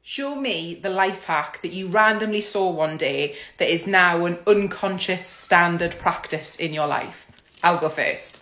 Show me the life hack that you randomly saw one day that is now an unconscious standard practice in your life. I'll go first.